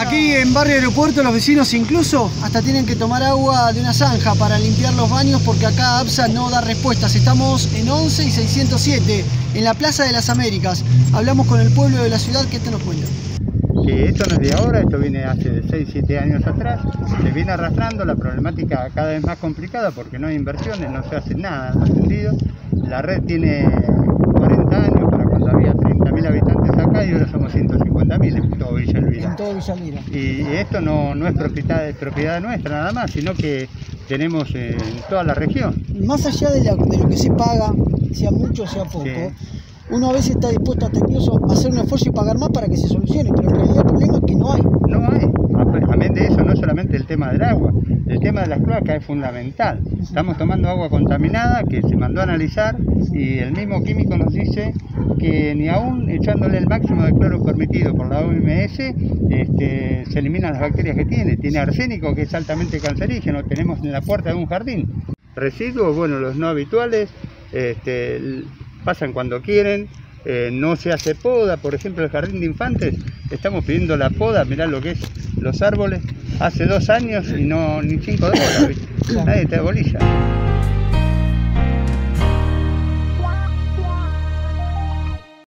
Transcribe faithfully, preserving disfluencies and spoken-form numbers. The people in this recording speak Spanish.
Aquí en Barrio Aeropuerto los vecinos incluso hasta tienen que tomar agua de una zanja para limpiar los baños porque acá APSA no da respuestas. Estamos en once y seiscientos siete, en la Plaza de las Américas. Hablamos con el pueblo de la ciudad, ¿qué te nos cuenta? Que esto no es de ahora, esto viene hace seis siete años atrás, se viene arrastrando, la problemática cada vez más complicada porque no hay inversiones, no se hace nada en ese sentido. La red tiene cuarenta años, para cuando había treinta mil habitantes acá y ahora somos ciento cincuenta mil en todo Villa Elvira. En todo Villa Elvira. Y esto no, no es propiedad, propiedad nuestra nada más, sino que tenemos en toda la región. Más allá de, la, de lo que se paga, sea mucho o sea poco, sí. Uno a veces está dispuesto hasta incluso a hacer un esfuerzo y pagar más para que se solucione, pero en realidad el problema es que no hay. No hay. Amén de eso, no solamente el tema del agua, el tema de las cloacas es fundamental. Estamos tomando agua contaminada que se mandó a analizar y el mismo químico nos dice que ni aún echándole el máximo de cloro permitido por la O M S este, se eliminan las bacterias que tiene. Tiene arsénico que es altamente cancerígeno, tenemos en la puerta de un jardín. Residuos, bueno, los no habituales, este, pasan cuando quieren, eh, no se hace poda, por ejemplo el jardín de infantes, estamos pidiendo la poda, mirá lo que es los árboles, hace dos años y no ni cinco de bola, nadie te da bolilla.